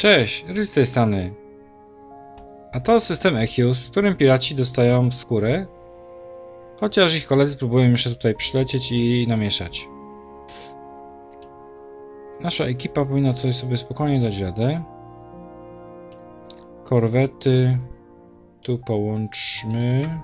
Cześć, Rys z tej strony. A to system Echius, w którym piraci dostają skórę, chociaż ich koledzy próbują jeszcze tutaj przylecieć i namieszać. Nasza ekipa powinna tutaj sobie spokojnie dać radę. Korwety tu połączmy.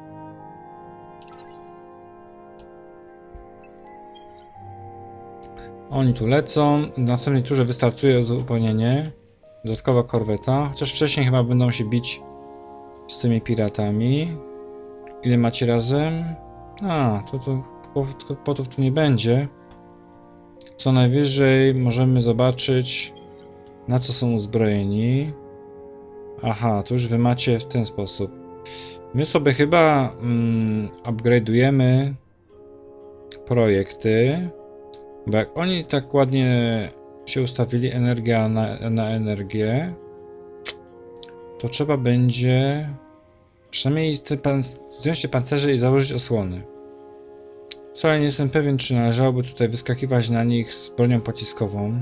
Oni tu lecą. W następnej turze wystartuje uzupełnienie. Dodatkowa korweta. Chociaż wcześniej chyba będą się bić z tymi piratami. Ile macie razem? A, to kłopotów tu nie będzie. Co najwyżej możemy zobaczyć, na co są uzbrojeni. Aha, to już wy macie w ten sposób. My sobie chyba upgrade'ujemy projekty. Bo jak oni tak ładnie się ustawili, energia na energię, to trzeba będzie przynajmniej zdjąć te pancerze i założyć osłony. Wcale nie jestem pewien, czy należałoby tutaj wyskakiwać na nich z bronią pociskową.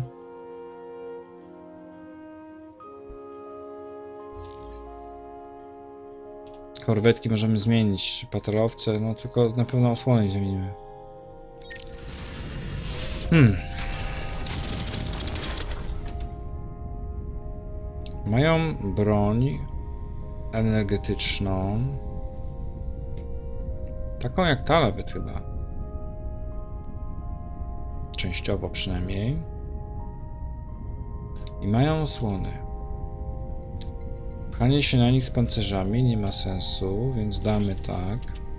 Korwetki możemy zmienić, czy patrolowce, no tylko na pewno osłony zmienimy. Mają broń energetyczną. Taką jak ta nawet chyba. Częściowo przynajmniej. I mają osłony. Pchanie się na nich z pancerzami nie ma sensu, więc damy tak.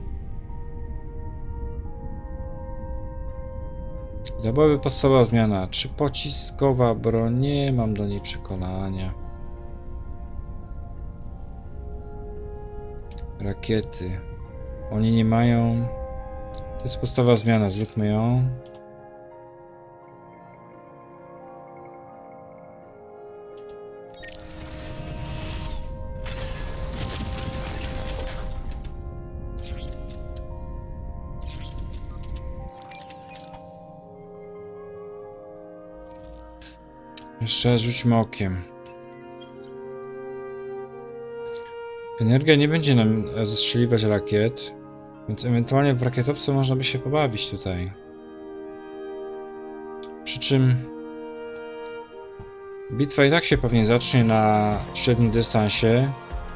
To byłaby podstawowa zmiana. Czy pociskowa broń? Nie mam do niej przekonania. Rakiety. Oni nie mają. To jest podstawowa zmiana. Zróbmy ją. Jeszcze rzućmy okiem. Energia nie będzie nam zestrzeliwać rakiet, więc ewentualnie w rakietowce można by się pobawić tutaj. Przy czym bitwa i tak się pewnie zacznie na średnim dystansie,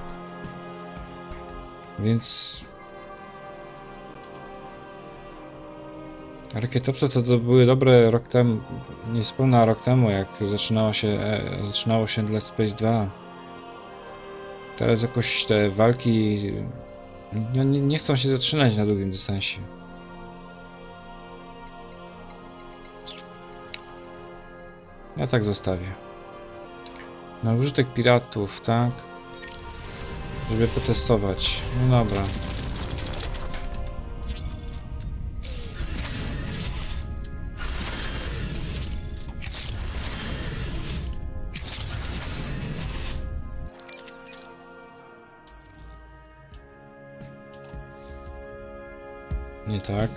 więc rakietowce to były dobre rok temu, niespełna rok temu, jak zaczynało się Dead Space 2. Teraz jakoś te walki nie chcą się zatrzymać na długim dystansie. Ja tak zostawię. Na użytek piratów, tak? Żeby potestować. No dobra. Nie tak.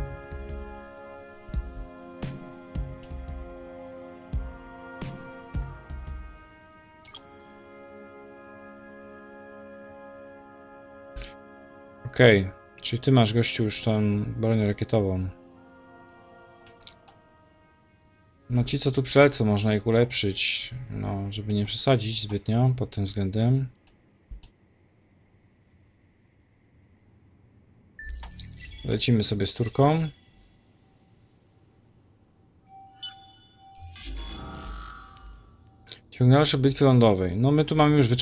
Okej, czyli ty masz, gościu, już tą broń rakietową. No ci, co tu przylecą, można ich ulepszyć, no, żeby nie przesadzić zbytnio pod tym względem. Lecimy sobie z turką. Ciągnący bitwy lądowej. No my tu mamy już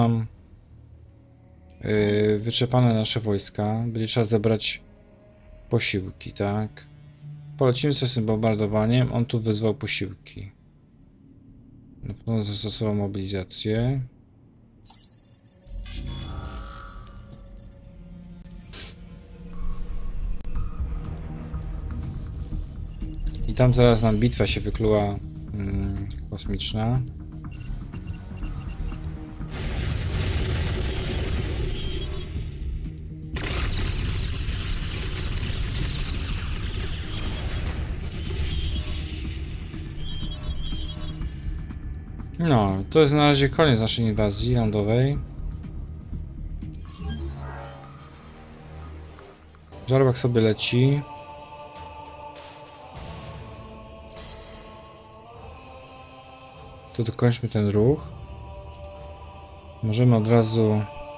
wyczerpane nasze wojska. Będzie trzeba zebrać posiłki, tak? Polecimy sobie z tym bombardowaniem. On tu wyzwał posiłki. Na pewno zastosował mobilizację. I tam zaraz nam bitwa się wykluła kosmiczna. No, to jest na razie koniec naszej inwazji lądowej. Żarłok sobie leci. To dokończmy ten ruch. Możemy od razu...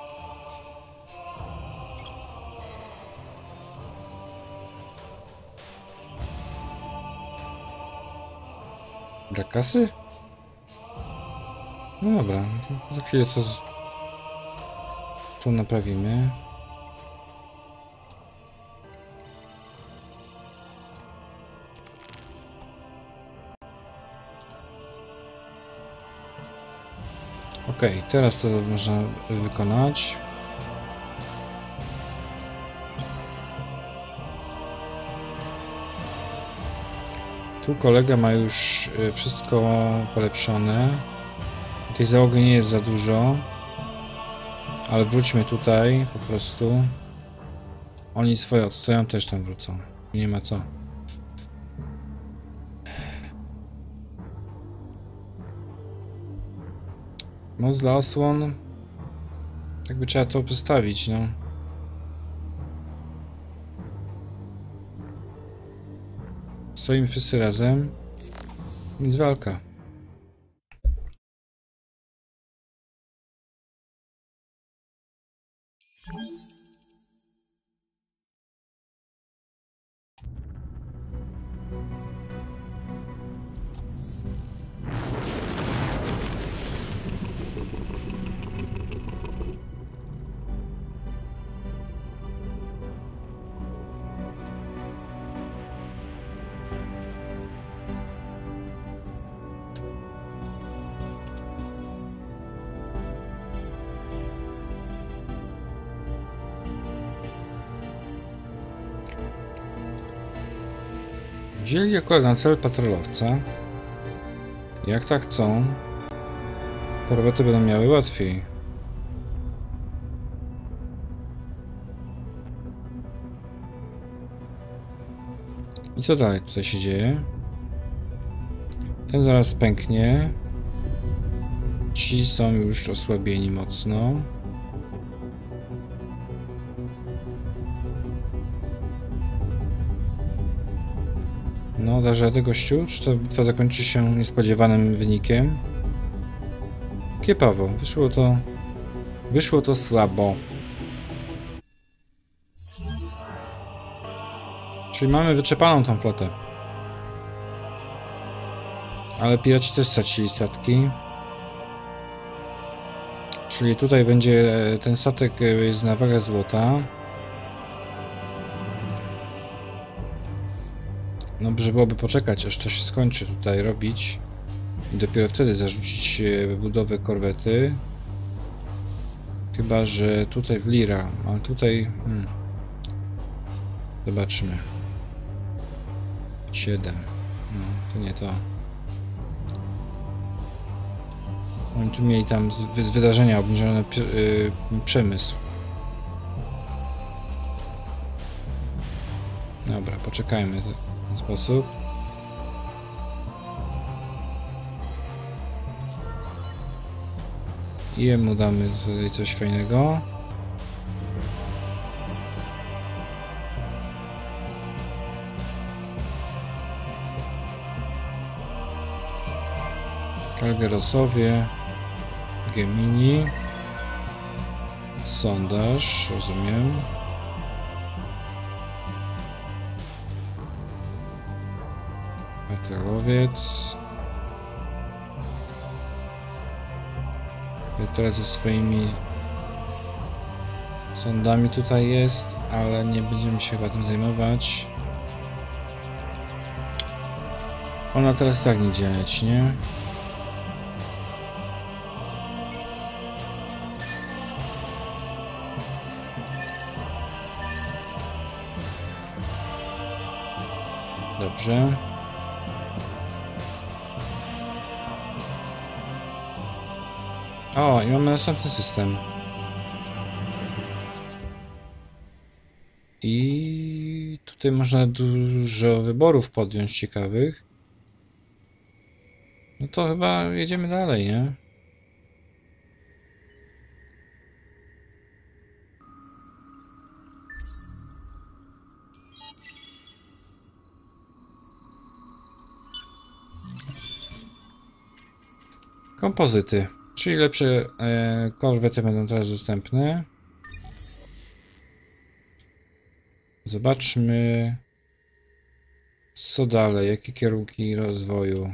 Brak kasy? No dobra, to za chwilę to naprawimy. Okej, teraz to można wykonać. Tu kolega ma już wszystko polepszone. Tej załogi nie jest za dużo. Ale wróćmy tutaj po prostu. Oni swoje odstoją, też tam wrócą. Nie ma co. Moc dla osłon. Tak by trzeba to przedstawić, no. Stoimy wszyscy razem. Więc walka. Wzięli akurat na cel patrolowca. Jak tak chcą, korwety będą miały łatwiej. I co dalej tutaj się dzieje? Ten zaraz pęknie. Ci są już osłabieni mocno. No, dasz radę, gościu? Czy ta bitwa zakończy się niespodziewanym wynikiem? Kiepawo, wyszło to słabo. Czyli mamy wyczerpaną tą flotę. Ale piraci też stracili statki. Czyli tutaj będzie ten statek jest na wagę złota. Dobrze byłoby poczekać, aż to się skończy tutaj robić. I dopiero wtedy zarzucić budowę korwety. Chyba że tutaj w Lira, a tutaj... Zobaczmy. 7. No, to nie to. Oni tu mieli tam z wydarzenia obniżony przemysł. Dobra, poczekajmy w ten sposób. I jemu damy tutaj coś fajnego. Kalgerosowie, Gemini, sondaż, rozumiem. Metalowiec. Teraz ze swoimi sondami tutaj jest, ale nie będziemy się chyba tym zajmować. Ona teraz tak nie działać, nie? Dobrze. O, i mamy następny system. I tutaj można dużo wyborów podjąć ciekawych. No to chyba jedziemy dalej, nie? Kompozyty, czyli lepsze korwety będą teraz dostępne. Zobaczmy, co dalej, jakie kierunki rozwoju.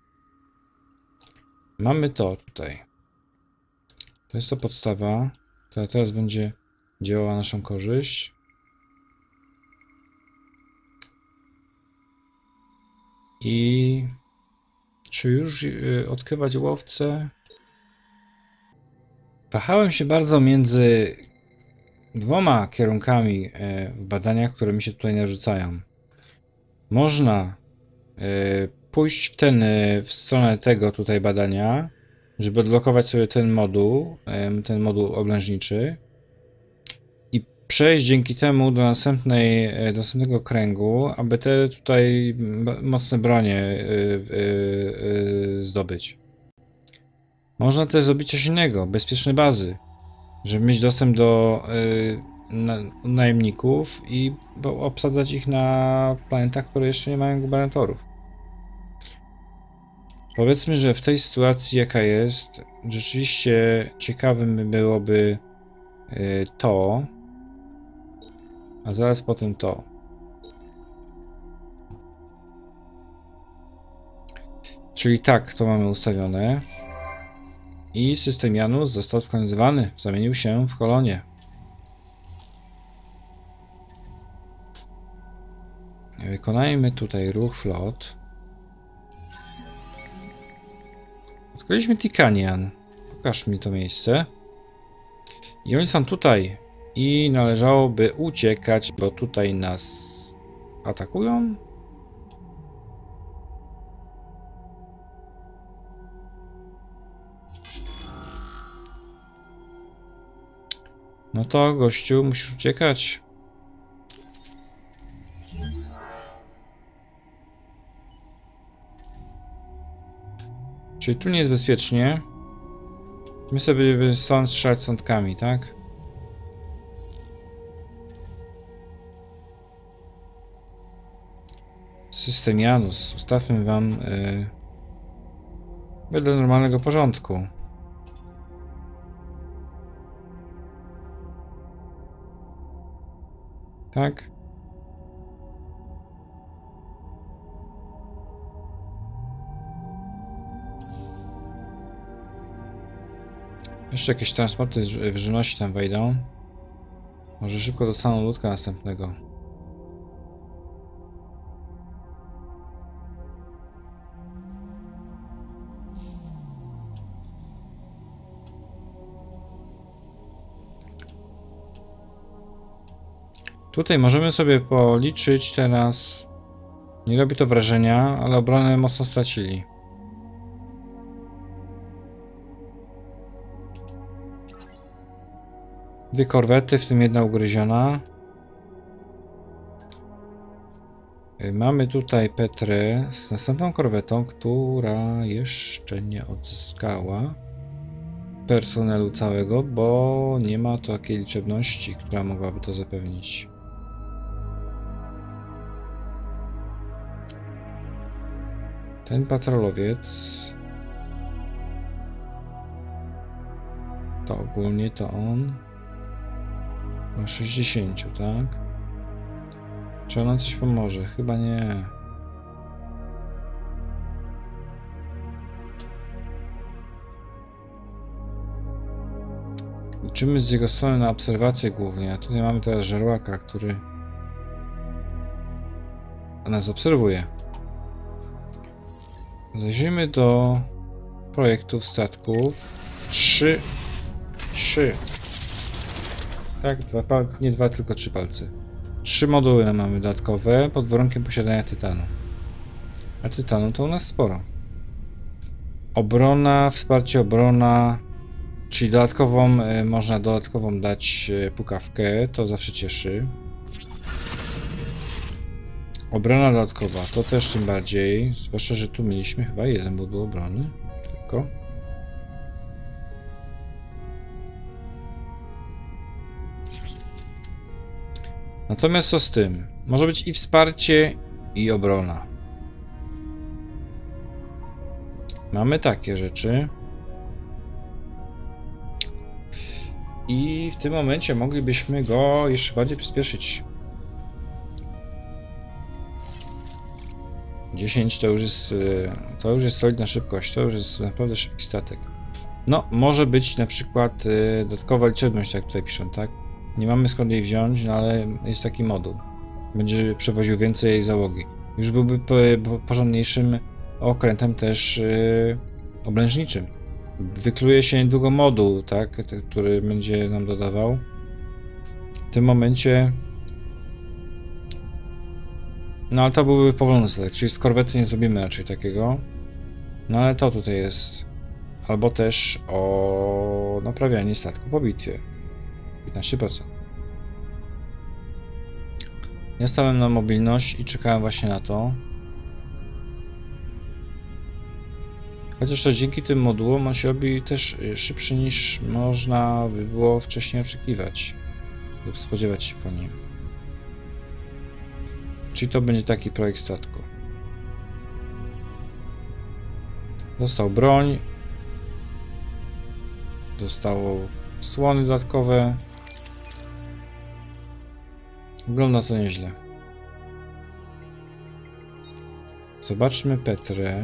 Mamy to tutaj. To jest to podstawa, która teraz będzie działała na naszą korzyść. I czy już odkrywać łowcę? Wahałem się bardzo między dwoma kierunkami w badaniach, które mi się tutaj narzucają. Można pójść w stronę tego tutaj badania, żeby odblokować sobie ten moduł oblężniczy i przejść dzięki temu do następnego kręgu, aby te tutaj mocne bronie zdobyć. Można też zrobić coś innego, bezpieczne bazy, żeby mieć dostęp do najemników i obsadzać ich na planetach, które jeszcze nie mają gubernatorów. Powiedzmy, że w tej sytuacji, jaka jest, rzeczywiście ciekawym byłoby to, a zaraz potem to. Czyli tak, to mamy ustawione. I system Janus został skolonizowany, zamienił się w kolonię. Wykonajmy tutaj ruch flot. Odkryliśmy Tikanian. Pokaż mi to miejsce. I oni są tutaj. I należałoby uciekać, bo tutaj nas atakują. No to, gościu, musisz uciekać. Czyli tu nie jest bezpiecznie. My sobie stąd strzelać sądkami, tak? System Janus. Ustawmy wam wedle normalnego porządku. Tak? Jeszcze jakieś transporty w żywności tam wejdą. Może szybko dostaną ludka następnego. Tutaj możemy sobie policzyć teraz. Nie robi to wrażenia, ale obronę mocno stracili. Dwie korwety, w tym jedna ugryziona. Mamy tutaj Petrę z następną korwetą, która jeszcze nie odzyskała personelu całego, bo nie ma takiej liczebności, która mogłaby to zapewnić. Ten patrolowiec to ogólnie to on ma 60, tak? Czy ona coś pomoże? Chyba nie. Liczymy z jego strony na obserwację głównie, a tutaj mamy teraz żarłaka, który nas obserwuje. Zajrzyjmy do projektów statków. 3. Tak, nie dwa, tylko 3 palce. 3 moduły mamy dodatkowe pod warunkiem posiadania tytanu. A tytanu to u nas sporo. Obrona, wsparcie obrona, czyli można dodatkową dać pukawkę, to zawsze cieszy. Obrona dodatkowa, to też tym bardziej. Zwłaszcza, że tu mieliśmy chyba jeden moduł obrony. Tylko. Natomiast co z tym? Może być i wsparcie, i obrona. Mamy takie rzeczy. I w tym momencie moglibyśmy go jeszcze bardziej przyspieszyć. 10 to już jest solidna szybkość, to już jest naprawdę szybki statek. No, może być na przykład dodatkowa liczebność, jak tutaj piszą, tak? Nie mamy skąd jej wziąć, no ale jest taki moduł. Będzie przewoził więcej załogi. Już byłby porządniejszym okrętem też obręczniczym. Wykluje się niedługo moduł, tak? Który będzie nam dodawał. W tym momencie... No ale to byłby powolny statek, czyli z korwety nie zrobimy raczej takiego. No ale to tutaj jest. Albo też o naprawianie statku po bitwie. 15%. Ja stałem na mobilność i czekałem właśnie na to. Chociaż to dzięki tym modułom on się robi też szybszy niż można by było wcześniej oczekiwać. Lub spodziewać się po nim. Czyli to będzie taki projekt statku. Dostał broń. Dostało słony dodatkowe. Wygląda to nieźle. Zobaczmy Petrę.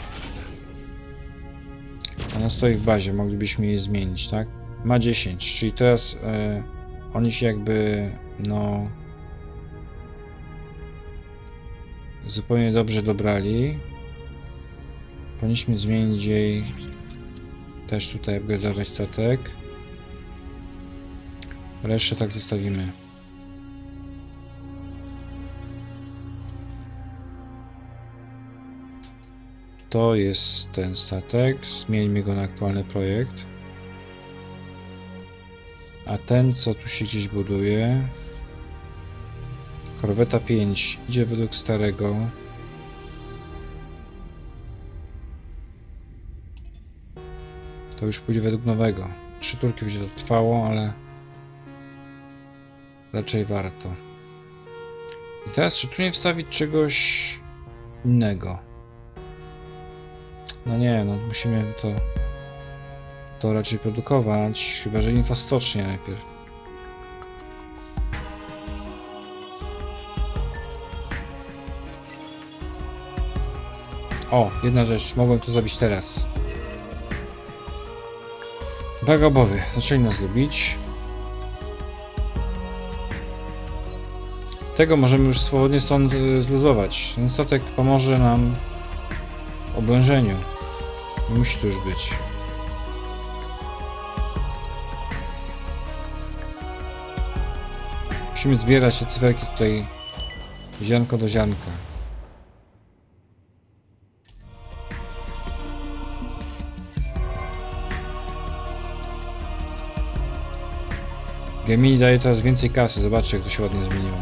Ona stoi w bazie, moglibyśmy jej zmienić, tak? Ma 10, czyli teraz oni się jakby, no... zupełnie dobrze dobrali. Powinniśmy zmienić jej też tutaj upgrade'ować statek. Resztę tak zostawimy. To jest ten statek. Zmieńmy go na aktualny projekt. A ten, co tu się gdzieś buduje... Korweta 5 idzie według starego. To już pójdzie według nowego. 3 turki będzie to trwało, ale raczej warto. I teraz czy tu nie wstawić czegoś innego? No nie, no musimy to raczej produkować, chyba że infostocznie najpierw. O, jedna rzecz, mogłem to zrobić teraz. Bagabowy, zaczęli nas lubić. Tego możemy już swobodnie stąd zluzować. Ten statek pomoże nam w oblężeniu. Nie musi tu już być. Musimy zbierać te cyferki tutaj ziarnko do ziarnka. Gemini daje teraz więcej kasy, zobaczcie jak to się ładnie zmieniło.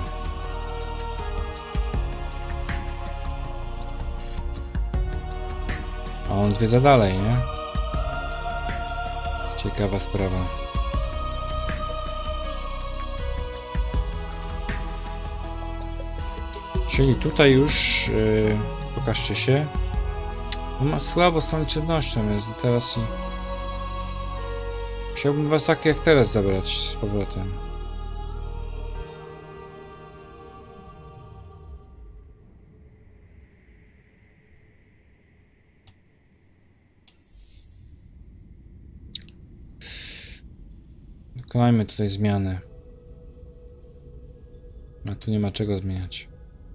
A on zwiedza dalej, nie? Ciekawa sprawa. Czyli tutaj już pokażcie się. On ma słabo z tą liczebnością, jest teraz i... Chciałbym was tak jak teraz zabrać z powrotem. Dokonajmy tutaj zmiany. A tu nie ma czego zmieniać.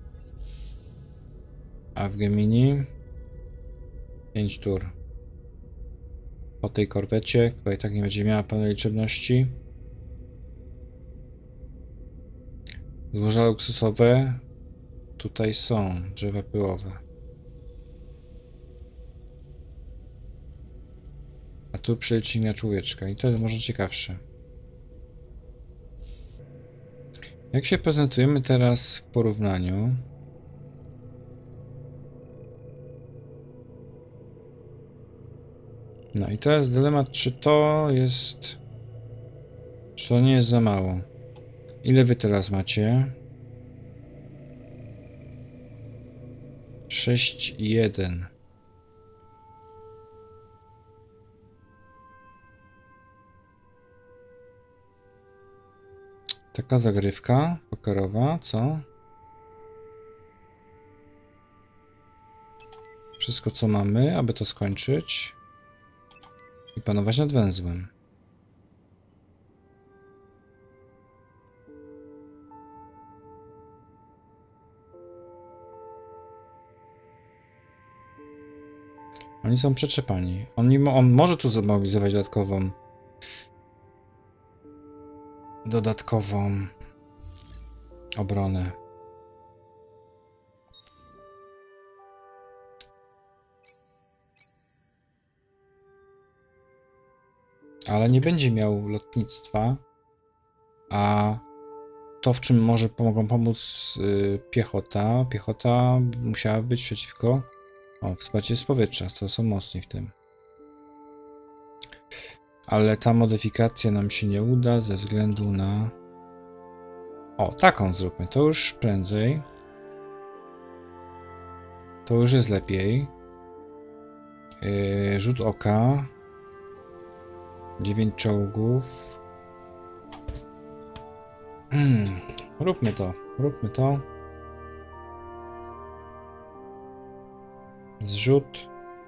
A w Gemini 5 tur. Po tej korwecie, która i tak nie będzie miała pełnej liczebności. Złoża luksusowe tutaj są, drzewa pyłowe. A tu przelicznik na człowieczka i to jest może ciekawsze. Jak się prezentujemy teraz w porównaniu? No i teraz dylemat, czy to jest... Czy to nie jest za mało? Ile wy teraz macie? 6,1. Taka zagrywka pokerowa, co? Wszystko co mamy, aby to skończyć i panować nad węzłem. Oni są przeczepani. On może tu zmobilizować dodatkową obronę. Ale nie będzie miał lotnictwa, a to, w czym mogą pomóc piechota. Piechota musiała być przeciwko... O, wsparcie z powietrza, to są mocni w tym. Ale ta modyfikacja nam się nie uda ze względu na... O, taką zróbmy, to już prędzej. To już jest lepiej. Rzut oka. 9 czołgów. Róbmy to, róbmy to. Zrzut.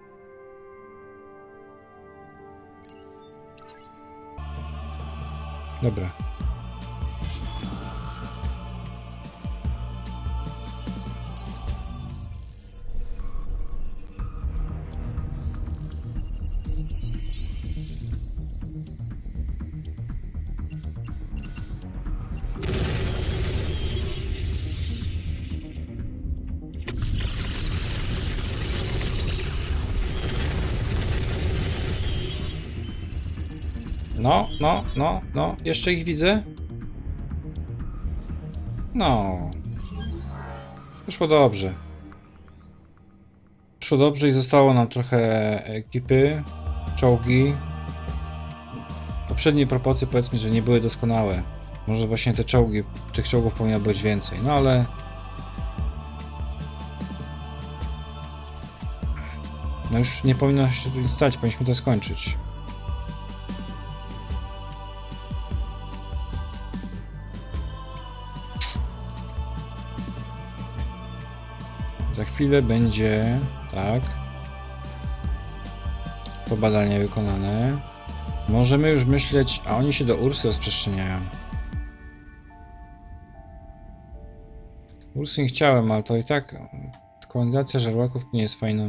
Dobra. No, jeszcze ich widzę? No. Wyszło dobrze. Wyszło dobrze i zostało nam trochę ekipy, czołgi. Poprzednie proporcje powiedzmy, że nie były doskonałe. Może właśnie te czołgi, tych czołgów powinno być więcej, no ale... No już nie powinno się tu stać, powinniśmy to skończyć. Za chwilę będzie, tak, to badanie wykonane. Możemy już myśleć, a oni się do Ursy rozprzestrzeniają. Ursy nie chciałem, ale to i tak kolonizacja żarłaków nie jest fajną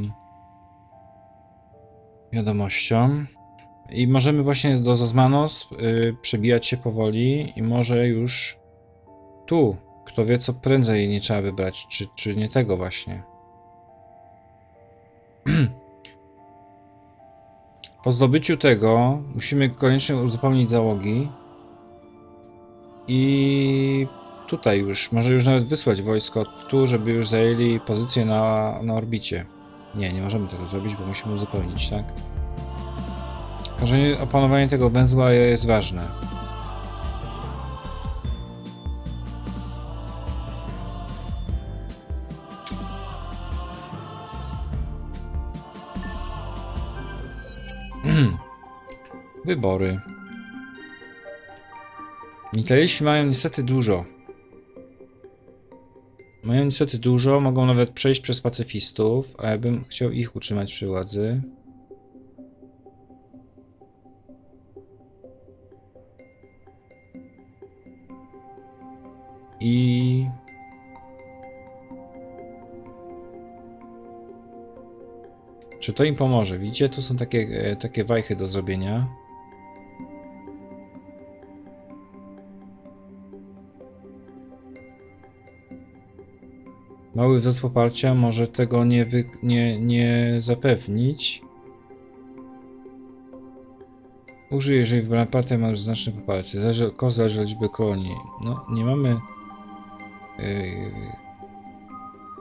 wiadomością. I możemy właśnie do Zosmanos przebijać się powoli i może już tu, kto wie co prędzej nie trzeba wybrać, czy nie tego właśnie. Po zdobyciu tego musimy koniecznie uzupełnić załogi i tutaj już, może już nawet wysłać wojsko tu, żeby już zajęli pozycję na orbicie. Nie możemy tego zrobić, bo musimy uzupełnić, tak? W każdym razie opanowanie tego węzła jest ważne. Wybory. Mitaliści mają niestety dużo. Mogą nawet przejść przez pacyfistów, a ja bym chciał ich utrzymać przy władzy. I... Czy to im pomoże? Widzicie, tu są takie wajchy do zrobienia. Mały wzrost poparcia może tego nie zapewnić. Użyj, jeżeli wybrana partia ma już znaczne poparcie. Koszt zależy od liczby kolonii. No, nie mamy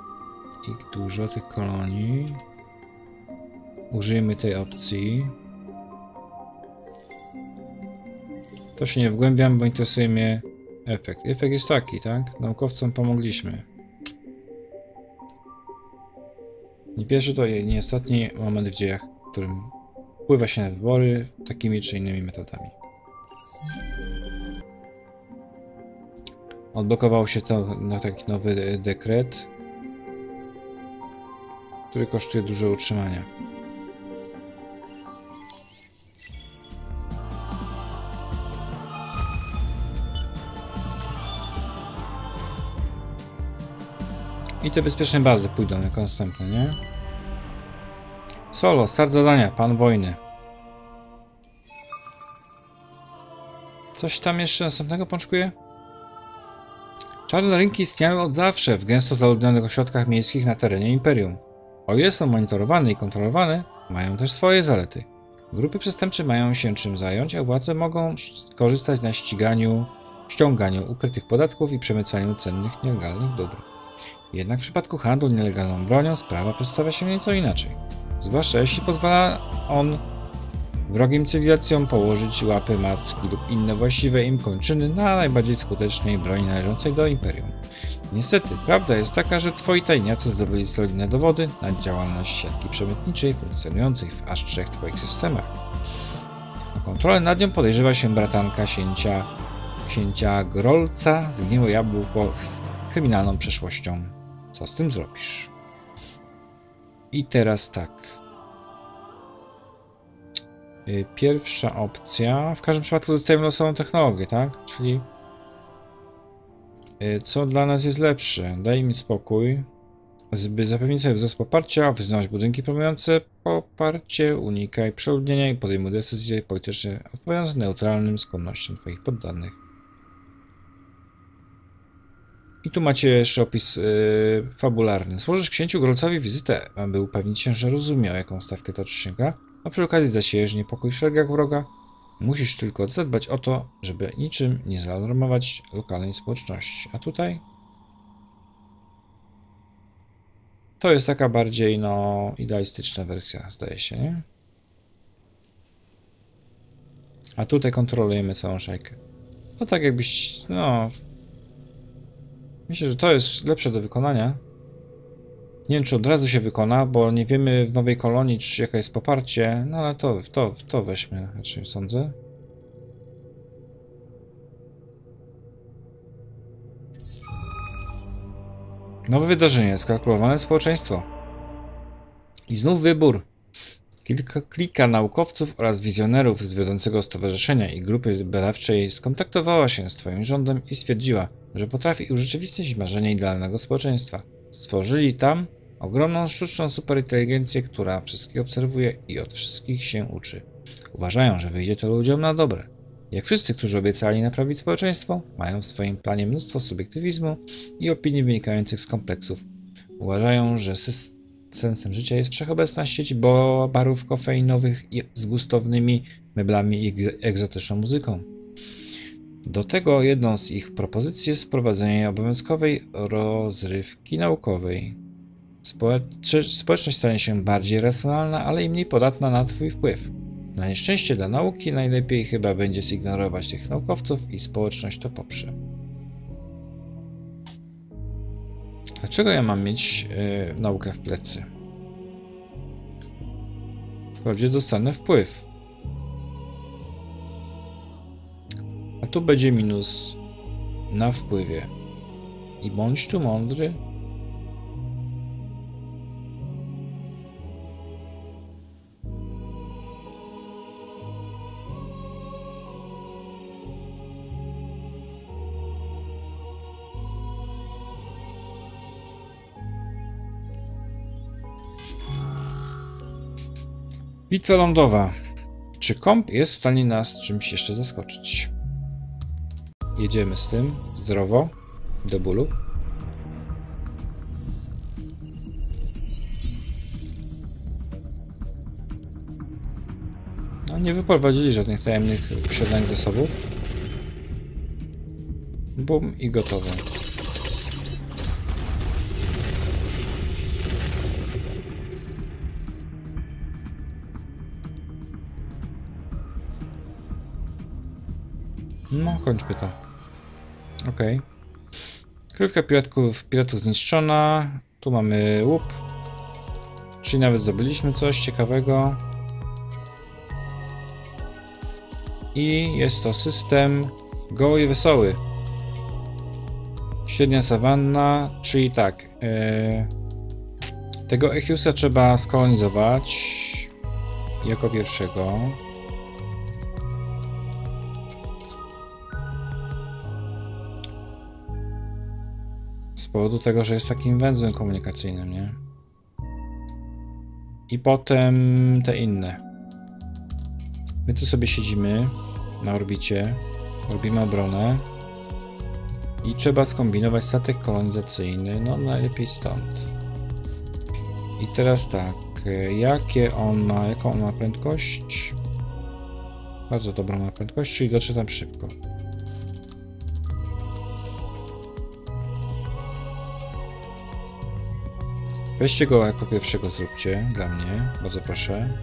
ich dużo, tych kolonii. Użyjmy tej opcji. To się nie wgłębiam, bo interesuje mnie efekt. Efekt jest taki, tak? Naukowcom pomogliśmy. Nie pierwszy to nie ostatni moment w dziejach, w którym wpływa się na wybory takimi czy innymi metodami. Odblokował się to na taki nowy dekret, który kosztuje dużo utrzymania. I te bezpieczne bazy pójdą jako następne, nie? Solo, start zadania, pan wojny. Coś tam jeszcze następnego pączkuje? Czarne rynki istniały od zawsze w gęsto zaludnionych ośrodkach miejskich na terenie Imperium. O ile są monitorowane i kontrolowane, mają też swoje zalety. Grupy przestępcze mają się czym zająć, a władze mogą korzystać na ściąganiu ukrytych podatków i przemycaniu cennych, nielegalnych dóbr. Jednak w przypadku handlu nielegalną bronią sprawa przedstawia się nieco inaczej. Zwłaszcza jeśli pozwala on wrogim cywilizacjom położyć łapy, macki lub inne właściwe im kończyny na najbardziej skutecznej broni należącej do Imperium. Niestety, prawda jest taka, że twoi tajniacy zdobyli solidne dowody na działalność siatki przemytniczej funkcjonującej w aż 3 twoich systemach. O kontrolę nad nią podejrzewa się bratanka księcia Grolca, zgniłe jabłko z kryminalną przeszłością. Co z tym zrobisz? I teraz tak. Pierwsza opcja. W każdym przypadku dostajemy losową technologię, tak? Czyli co dla nas jest lepsze? Daj mi spokój. By zapewnić sobie wzrost poparcia, wyznawać budynki promujące poparcie, unikaj przeludnienia i podejmuj decyzje polityczne odpowiadając neutralnym skłonnościom twoich poddanych. I tu macie jeszcze opis fabularny. Złożysz księciu Grolcowi wizytę, aby upewnić się, że rozumiał, jaką stawkę toczy się gra, a przy okazji zasiejesz niepokój w szeregach wroga. Musisz tylko zadbać o to, żeby niczym nie zaalarmować lokalnej społeczności. A tutaj? To jest taka bardziej, no, idealistyczna wersja, zdaje się, nie? A tutaj kontrolujemy całą szajkę. No tak jakbyś, no... Myślę, że to jest lepsze do wykonania. Nie wiem, czy od razu się wykona, bo nie wiemy w nowej kolonii, czy jaka jest poparcie, no ale to weźmy, raczej sądzę. Nowe wydarzenie, skalkulowane społeczeństwo. I znów wybór. Kilka naukowców oraz wizjonerów z wiodącego stowarzyszenia i grupy badawczej skontaktowała się z twoim rządem i stwierdziła, że potrafi urzeczywistnić marzenie idealnego społeczeństwa. Stworzyli tam ogromną sztuczną superinteligencję, która wszystkich obserwuje i od wszystkich się uczy. Uważają, że wyjdzie to ludziom na dobre. Jak wszyscy, którzy obiecali naprawić społeczeństwo, mają w swoim planie mnóstwo subiektywizmu i opinii wynikających z kompleksów. Uważają, że sensem życia jest wszechobecna sieć barów kofeinowych z gustownymi meblami i egzotyczną muzyką. Do tego jedną z ich propozycji jest wprowadzenie obowiązkowej rozrywki naukowej. Społeczność stanie się bardziej racjonalna, ale i mniej podatna na twój wpływ. Na nieszczęście dla nauki najlepiej chyba będzie zignorować tych naukowców i społeczność to poprze. Dlaczego ja mam mieć naukę w plecy? Wprawdzie dostanę wpływ. A tu będzie minus na wpływie. I bądź tu mądry. Bitwa lądowa. Czy komp jest w stanie nas czymś jeszcze zaskoczyć? Jedziemy z tym. Zdrowo. Do bólu. No, nie wyprowadzili żadnych tajemnych posiadanych zasobów. Bum i gotowe. No, kończmy to. Okej. Kryjówka piratów zniszczona. Tu mamy łup. Czyli nawet zdobyliśmy coś ciekawego. I jest to system goły i wesoły. Średnia sawanna, czyli tak. Tego Echiusa trzeba skolonizować jako pierwszego. Z powodu tego, że jest takim węzłem komunikacyjnym, nie? I potem te inne. My tu sobie siedzimy na orbicie, robimy obronę i trzeba skombinować statek kolonizacyjny, no najlepiej stąd. I teraz tak, jaką on ma prędkość? Bardzo dobrą ma prędkość, czyli dotrze tam szybko. Weźcie go jako pierwszego, zróbcie dla mnie, bardzo proszę.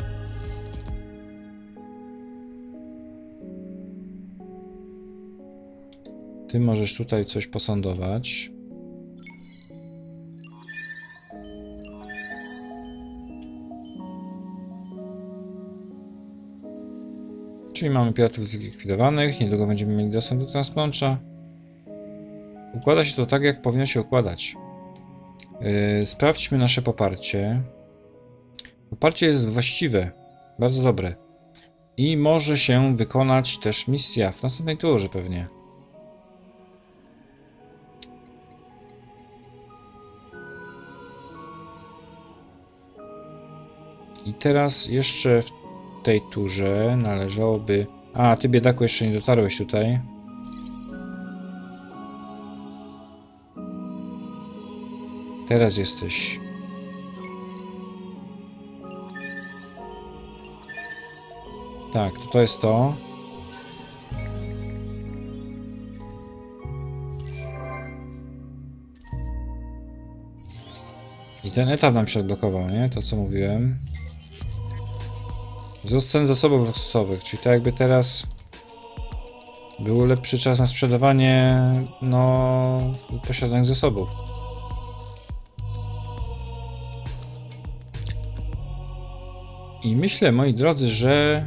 Ty możesz tutaj coś posądować. Czyli mamy piratów zlikwidowanych, niedługo będziemy mieli dostęp do transpondera. Układa się to tak, jak powinno się układać. Sprawdźmy nasze poparcie. Poparcie jest właściwe, bardzo dobre. I może się wykonać też misja w następnej turze pewnie. I teraz jeszcze w tej turze należałoby... A, ty biedaku jeszcze nie dotarłeś tutaj. Teraz jesteś. Tak, to jest to. I ten etap nam się odblokował, nie? To co mówiłem. Wzrost cen zasobów luksusowych, czyli tak jakby teraz był lepszy czas na sprzedawanie, no, posiadanych zasobów. I myślę, moi drodzy, że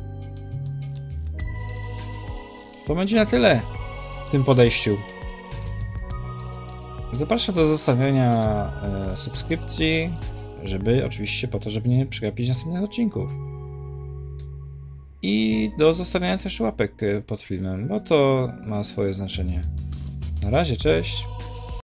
to będzie na tyle w tym podejściu. Zapraszam do zostawiania subskrypcji, żeby oczywiście po to, żeby nie przegapić następnych odcinków. I do zostawiania też łapek pod filmem, bo to ma swoje znaczenie. Na razie, cześć!